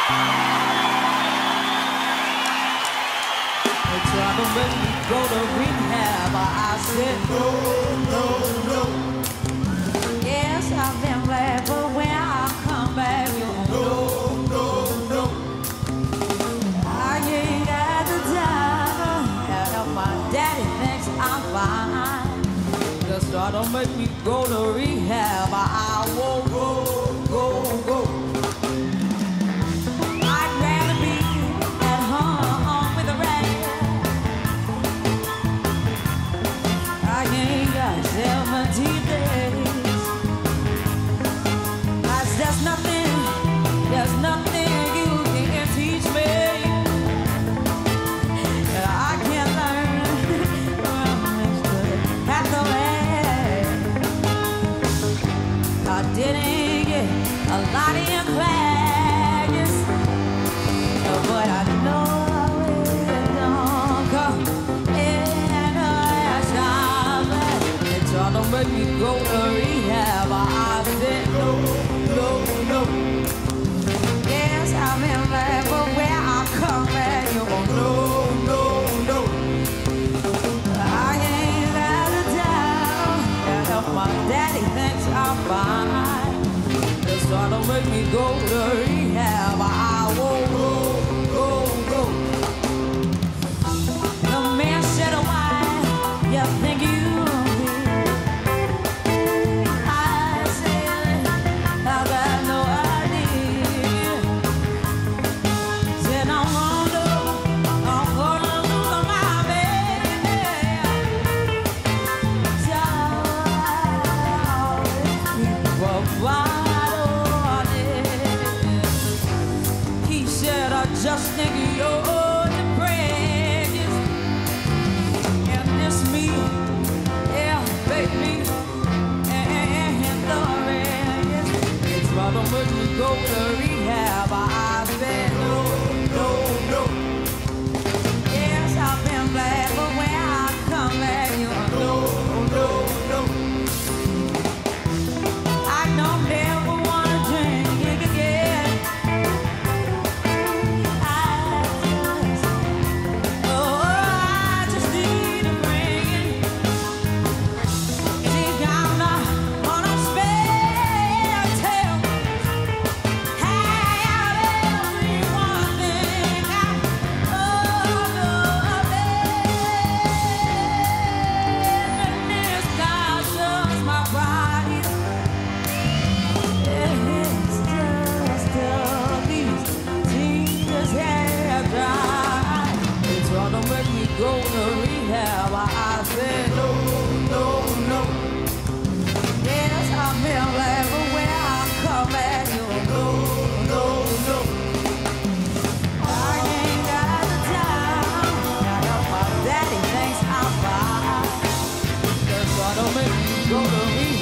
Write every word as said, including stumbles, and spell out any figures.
They tried to make me go to rehab, I said no, no, no. Yes, I've been glad, but when I come back, you no, no, no. I ain't got the time, and my daddy thinks I'm fine. Just try to make me go to rehab, I won't go, go, go. I'd rather be at home with a rag. I ain't got seventeen days. Cause there's nothing, there's nothing you can teach me that I can't learn from Mister Hathaway. I didn't get a lot in class, but I know it don't come in a shop. They try to make me go to rehab, I said no, no, no. Yes, I'm in love, but when I come back, you go no, no, no. I ain't got a doubt, and if my daddy thinks I'm fine, they try to make me go to rehab, I won't go, go, go. The man said, why you think you I said, I got no idea. Said I'm gonna, I'm gonna lose my baby. So but why don't it? He said, I just think you're depressed. And this me, yeah, baby. Try to make me go to rehab, I said no, no, no. Yes, I've been glad, but when I come back, you no, no, no. I don't ever wanna drink again. I just, oh, I just need a friend. See, I'm not gonna spare tell. Go to rehab, I said no, no, no. Yes, I'm in love, but when I come back, you no, no, no. I ain't got the time, now if my daddy thinks I'm fine, that's why don't make me go to rehab.